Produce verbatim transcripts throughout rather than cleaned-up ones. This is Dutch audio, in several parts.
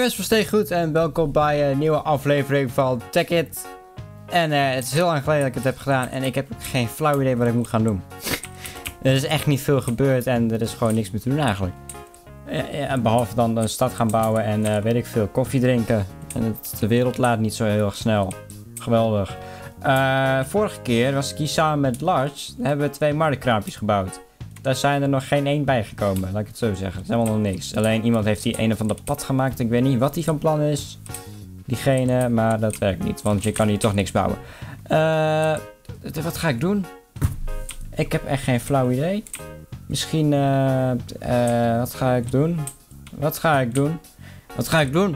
mensen, versteeg goed en welkom bij een nieuwe aflevering van Tech It. En uh, het is heel lang geleden dat ik het heb gedaan en ik heb geen flauw idee wat ik moet gaan doen. Er is echt niet veel gebeurd en er is gewoon niks meer te doen eigenlijk. Ja, behalve dan een stad gaan bouwen en uh, weet ik veel, koffie drinken. En het, de wereld laat niet zo heel erg snel. Geweldig. Uh, vorige keer was ik hier samen met Lars, hebben we twee marktkraampjes gebouwd. Daar zijn er nog geen één bijgekomen, laat ik het zo zeggen. Het is helemaal nog niks. Alleen iemand heeft hier een of ander pad gemaakt. Ik weet niet wat die van plan is. Diegene, maar dat werkt niet, want je kan hier toch niks bouwen. Uh, wat ga ik doen? Ik heb echt geen flauw idee. Misschien, uh, uh, wat ga ik doen? Wat ga ik doen? Wat ga ik doen?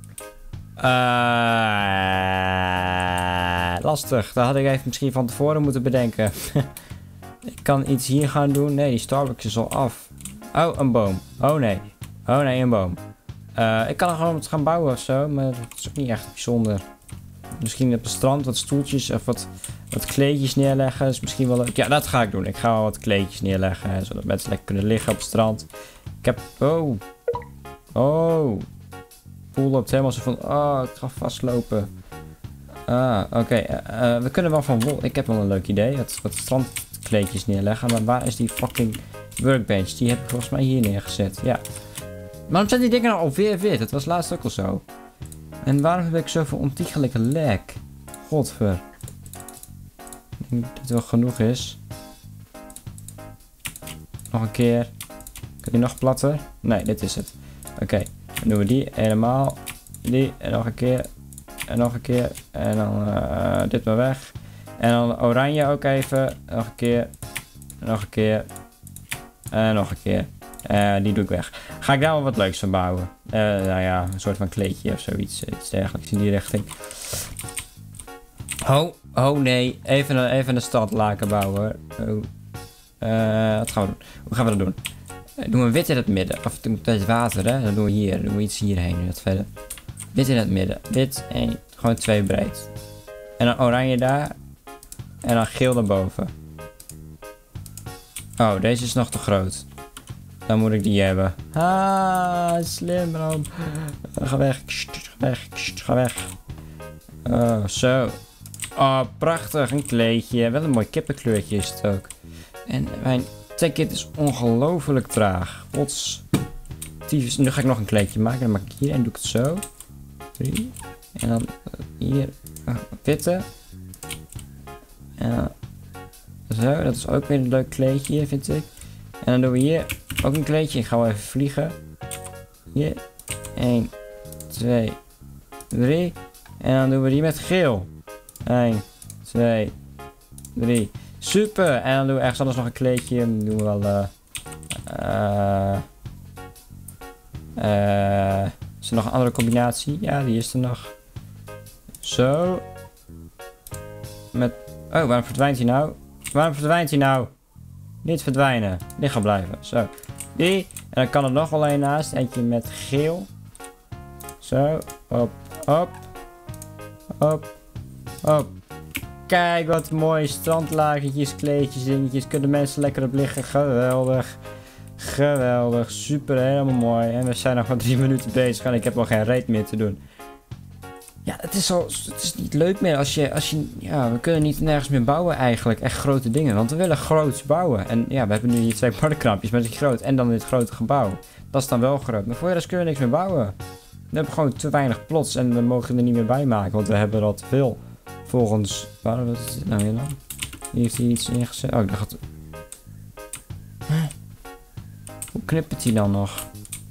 Uh, lastig, dat had ik even misschien van tevoren moeten bedenken. Ik kan iets hier gaan doen. Nee, die Starbucks is al af. Oh, een boom. Oh nee. Oh nee, een boom. Uh, ik kan er gewoon wat gaan bouwen of zo, maar dat is ook niet echt bijzonder. Misschien op het strand wat stoeltjes of wat, wat kleedjes neerleggen. Is misschien wel leuk. Ja, dat ga ik doen. Ik ga wel wat kleedjes neerleggen, zodat mensen lekker kunnen liggen op het strand. Ik heb... Oh. Oh. Poel loopt helemaal zo van... Oh, ik ga vastlopen. Ah, oké. Okay. Uh, we kunnen wel van wol... Ik heb wel een leuk idee. Het, wat strandkleedjes neerleggen. Maar waar is die fucking workbench? Die heb ik volgens mij hier neergezet. Ja. Waarom zijn die dingen nou alweer wit? Het was laatst ook al zo. En waarom heb ik zoveel ontiegelijke lek? Godver. Ik denk dat het wel genoeg is. Nog een keer. Kun je nog platter? Nee, dit is het. Oké. Okay. Dan doen we die helemaal. Die. En nog een keer. En nog een keer. En dan uh, dit maar weg. En dan oranje ook even. Nog een keer. Nog een keer. En nog een keer. Uh, die doe ik weg. Ga ik daar wel wat leuks van bouwen? Uh, nou ja, een soort van kleedje of zoiets. Iets dergelijks in die richting. Oh, oh nee. Even een, even een stadlaken bouwen. Oh. Uh, wat gaan we doen? Hoe gaan we dat doen? Uh, doen we wit in het midden. Of het water, hè? Dan doen we hier. Dan doen we iets hierheen. Dat verder. Wit in het midden. Wit en gewoon twee breed. En dan oranje daar. En dan geel daarboven. Oh, deze is nog te groot. Dan moet ik die hebben. Ah, slim, bro. Ga weg. Ga weg. Ga weg. Oh, zo. Oh, prachtig. Een kleedje. Wel een mooi kippenkleurtje is het ook. En mijn Tech It is ongelooflijk traag. Pots. Nu ga ik nog een kleedje maken. Dan maak ik hier en doe ik het zo. Drie. En dan hier. Uh, witte. En dan zo. Dat is ook weer een leuk kleedje, vind ik. En dan doen we hier ook een kleedje. Ik ga wel even vliegen. Hier. één, twee, drie. En dan doen we die met geel. één, twee, drie. Super. En dan doen we ergens anders nog een kleedje. Dan doen we wel... Uh, uh, uh, is er nog een andere combinatie? Ja, die is er nog. Zo. Met... Oh, waarom verdwijnt hij nou? Waarom verdwijnt hij nou? Niet verdwijnen. Liggen blijven. Zo. Die. En dan kan er nog wel een naast. Eentje met geel. Zo. Op. Op. Op. Op. Kijk wat mooie strandlagentjes, kleedjes, dingetjes. Kunnen mensen lekker op liggen. Geweldig. Geweldig. Super. Helemaal mooi. En we zijn nog maar drie minuten bezig. En ik heb al geen reet meer te doen. Ja, het is, al, het is niet leuk meer als je, als je... Ja, we kunnen niet nergens meer bouwen eigenlijk. Echt grote dingen. Want we willen groots bouwen. En ja, we hebben nu hier twee marktkraampjes. Maar dat is groot. En dan dit grote gebouw. Dat is dan wel groot. Maar voor de rest kunnen we niks meer bouwen. We hebben gewoon te weinig plots. En we mogen er niet meer bij maken. Want we hebben er al te veel. Volgens... Waarom wat is dit nou weer dan? Hier heeft hij iets ingezet. Oh, ik dacht... Huh? Hoe knippert hij dan nog?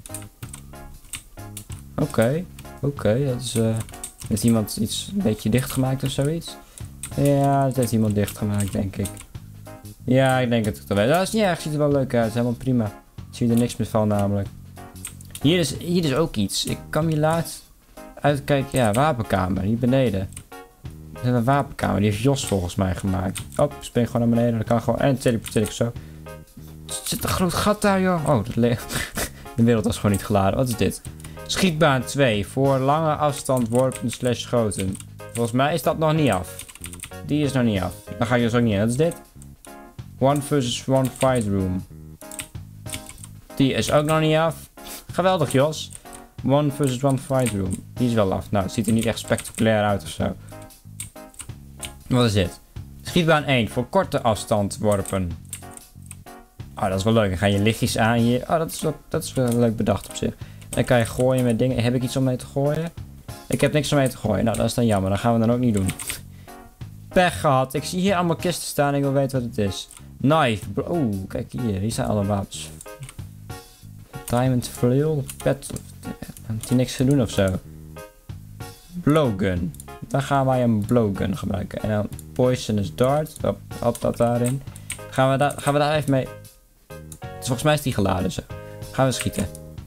Oké. Okay. Oké, okay, dat is... Uh... Heeft iemand iets een beetje dichtgemaakt of zoiets? Ja, dat heeft iemand dichtgemaakt, denk ik. Ja, ik denk het ook wel. Dat is niet erg, ziet er wel leuk uit. Helemaal prima. Ik zie er niks meer van namelijk. Hier is, hier is ook iets. Ik kan hier laatst uitkijken. Ja, wapenkamer. Hier beneden. Dat is een wapenkamer. Die heeft Jos volgens mij gemaakt. Oh, ik spring gewoon naar beneden. Dat kan gewoon. En teleporteer ik zo. Er zit een groot gat daar, joh. Oh, dat le- de wereld was gewoon niet geladen. Wat is dit? Schietbaan twee. Voor lange afstand worpen slash schoten. Volgens mij is dat nog niet af. Die is nog niet af. Dan ga je dus ook niet in. Wat is dit? One versus one fight room. Die is ook nog niet af. Geweldig, Jos. One versus one fight room. Die is wel af. Nou, het ziet er niet echt spectaculair uit of zo. Wat is dit? Schietbaan één. Voor korte afstand worpen. Oh, dat is wel leuk. Dan gaan je lichtjes aan hier. Oh, dat is wel, dat is wel leuk bedacht op zich. Dan kan je gooien met dingen. Heb ik iets om mee te gooien? Ik heb niks om mee te gooien. Nou, dat is dan jammer. Dat gaan we dan ook niet doen. Pech gehad. Ik zie hier allemaal kisten staan. Ik wil weten wat het is. Knife. Oeh, kijk hier. Hier zijn alle wapens. Diamond flail. Pet. Heeft hij niks te doen of zo? Blowgun. Dan gaan wij een blowgun gebruiken. En dan poisonous dart. Wat had dat daarin? Gaan we, daar, gaan we daar even mee... Dus volgens mij is die geladen zo. Gaan we schieten.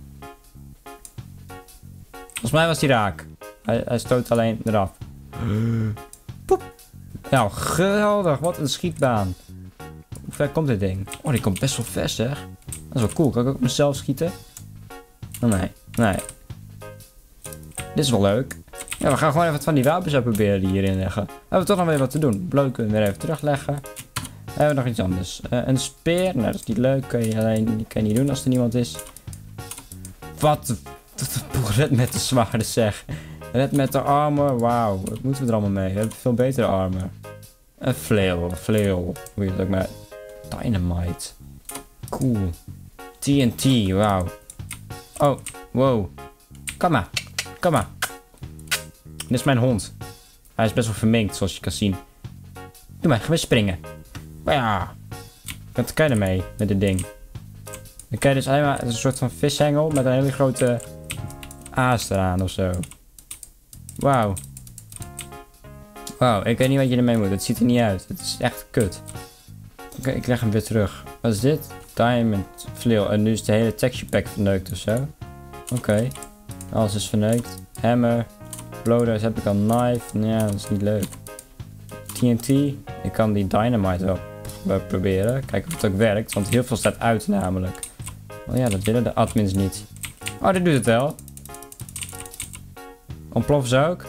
Volgens mij was hij raak. Hij, hij stoot alleen eraf. Poep. Nou, geweldig. Wat een schietbaan. Hoe ver komt dit ding? Oh, die komt best wel ver, zeg. Dat is wel cool. Kan ik ook mezelf schieten? Oh, nee. Nee. Dit is wel leuk. Ja, we gaan gewoon even wat van die wapens uitproberen die hierin leggen. We hebben toch nog weer wat te doen. Blauw weer even terugleggen. Dan hebben we nog iets anders. Uh, een speer. Nou, dat is niet leuk. Kun je alleen die kan je niet doen als er niemand is. Wat? Red met de zwaarden, zeg. Red met de armor. Wauw. Wat moeten we er allemaal mee? We hebben veel betere armor. Een flail. Een flail. Hoe je het ook maar. Dynamite. Cool. T N T. Wauw. Oh. Wow. Kom maar. Kom maar. Dit is mijn hond. Hij is best wel verminkt, zoals je kan zien. Doe maar, ga weer springen. Ja. Wat kan je ermee met dit ding? Dan kan je dus alleen maar een soort van vishengel met een hele grote aas eraan of zo. Wauw. Wauw, ik weet niet wat je ermee moet. Het ziet er niet uit. Het is echt kut. Oké, okay, ik leg hem weer terug. Wat is dit? Diamond flail. En nu is de hele texture pack verneukt of zo. Oké. Okay. Alles is verneukt. Hammer. Blowders heb ik al. Knife. Ja, dat is niet leuk. T N T. Ik kan die dynamite wel, wel proberen. Kijken of het ook werkt. Want heel veel staat uit namelijk. Oh ja, dat willen de admins niet. Oh, dit doet het wel. Ontploffen ze ook.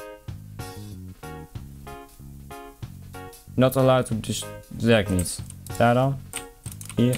Not allowed to, dus het werkt niet. Daar dan. Hier.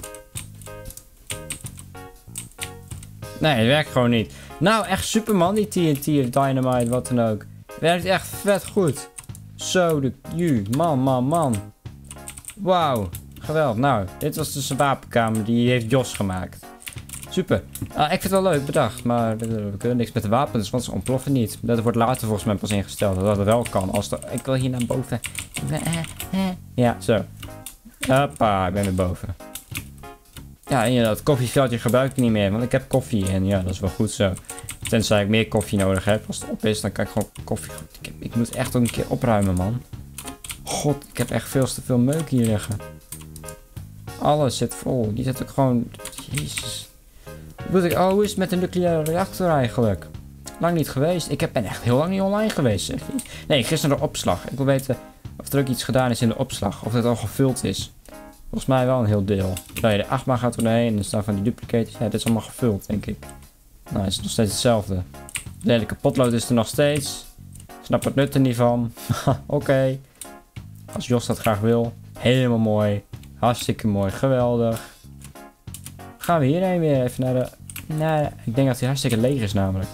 Nee, het werkt gewoon niet. Nou, echt superman die T N T of dynamite, wat dan ook. Werkt echt vet goed. Zo, de ju. Man, man, man. Wauw. Geweldig. Nou, dit was dus een wapenkamer die heeft Jos gemaakt. Super. Ah, ik vind het wel leuk bedacht, maar we kunnen niks met de wapens, want ze ontploffen niet. Dat wordt later volgens mij pas ingesteld, dat het wel kan. Als de, ik wil hier naar boven. Ja, zo. Hoppa, ik ben weer boven. Ja, inderdaad, koffieveldje gebruik ik niet meer, want ik heb koffie en ja, dat is wel goed zo. Tenzij ik meer koffie nodig heb. Als het op is, dan kan ik gewoon koffie... Ik, ik moet echt ook een keer opruimen, man. God, ik heb echt veel te veel meuk hier liggen. Alles zit vol. Die zit ook gewoon... Jezus. Wat ik... Oh, hoe is het met de nucleaire reactor eigenlijk? Lang niet geweest. Ik heb, ben echt heel lang niet online geweest, zeg. Nee, gisteren de opslag. Ik wil weten of er ook iets gedaan is in de opslag. Of het al gevuld is. Volgens mij wel een heel deel. Dat je de achtbaan gaat er doorheen en er staan van die duplicators. Ja, dit is allemaal gevuld, denk ik. Nou, het is nog steeds hetzelfde. De hele kapotlood is er nog steeds. Ik snap het nut er niet van. Oké. Okay. Als Jos dat graag wil. Helemaal mooi. Hartstikke mooi. Geweldig. Gaan we hierheen weer even naar de... Naar, ik denk dat hij hartstikke leeg is namelijk.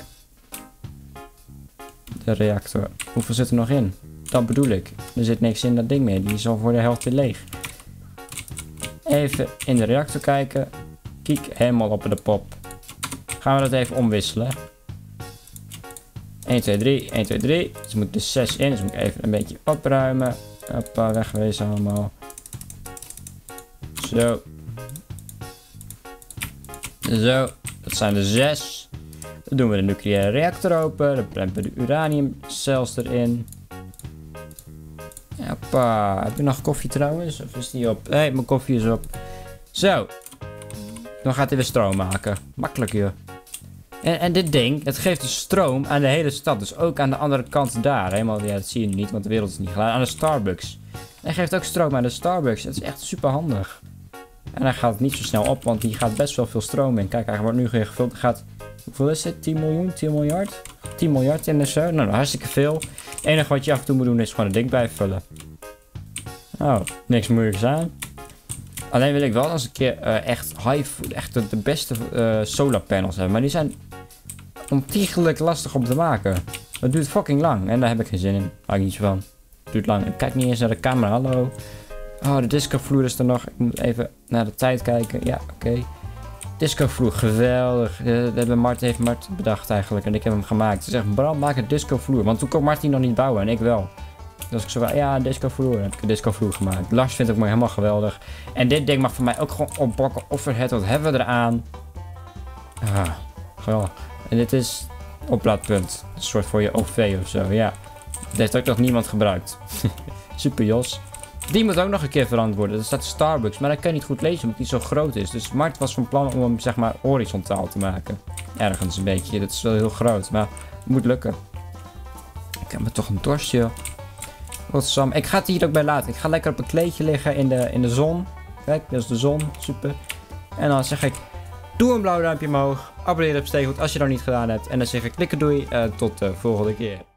De reactor. Hoeveel zit er nog in? Dat bedoel ik. Er zit niks in dat ding meer. Die is al voor de helft weer leeg. Even in de reactor kijken. Kiek helemaal op de pop. Gaan we dat even omwisselen. één, twee, drie. één, twee, drie. Dus moet dus zes in. Dus moet ik even een beetje opruimen. Hoppa, wegwezen allemaal. Zo. Zo. Dat zijn er zes. Dan doen we de nucleaire reactor open. Dan plempen we de uraniumcells erin. Hoppa. Heb je nog koffie trouwens? Of is die op? Nee, mijn koffie is op. Zo. Dan gaat hij weer stroom maken. Makkelijk joh. En, en dit ding, het geeft dus stroom aan de hele stad. Dus ook aan de andere kant daar. Helemaal, ja, dat zie je nu niet, want de wereld is niet geladen. Aan de Starbucks. En hij geeft ook stroom aan de Starbucks. Dat is echt super handig. En hij gaat het niet zo snel op, want die gaat best wel veel stroom in. Kijk, hij wordt nu weer gevuld. Gaat, hoeveel is het? tien miljoen? tien miljard? tien miljard in de zo. Nou, hartstikke veel. Het enige wat je af en toe moet doen is gewoon het ding bijvullen. Oh, niks moeilijks aan. Alleen wil ik wel eens een keer uh, echt high, echt de, de beste uh, solar panels hebben. Maar die zijn ontiegelijk lastig om te maken. Het duurt fucking lang en daar heb ik geen zin in. Hou ik niet zo van. Het duurt lang. Ik kijk niet eens naar de camera, hallo. Oh, de discovloer is er nog. Ik moet even naar de tijd kijken. Ja, oké. Okay. Discovloer, geweldig. Dat hebben Martin heeft Martin bedacht eigenlijk en ik heb hem gemaakt. Ze zegt, Bram, maak een discovloer. Want toen kon Martin nog niet bouwen en ik wel. Dus ik zo van, ja, een discovloer. Dan heb ik een discovloer gemaakt. Lars vindt het maar helemaal geweldig. En dit ding mag voor mij ook gewoon opbakken. Offerhead, wat hebben we eraan? Ah, geweldig. En dit is oplaadpunt. Een soort voor je O V of zo, ja. Dat heeft ook nog niemand gebruikt. Super Jos. Die moet ook nog een keer veranderd worden. Er staat Starbucks, maar dat kan je niet goed lezen omdat die zo groot is. Dus Mart was van plan om hem zeg maar horizontaal te maken. Ergens een beetje. Dat is wel heel groot, maar het moet lukken. Ik heb me toch een dorstje. Wat Sam. Ik ga het hier ook bij laten. Ik ga lekker op een kleedje liggen in de, in de zon. Kijk, dat is de zon. Super. En dan zeg ik, doe een blauw duimpje omhoog. Abonneer op Steeggoed als je dat niet gedaan hebt. En dan zeg ik, klikken doei. Uh, tot de volgende keer.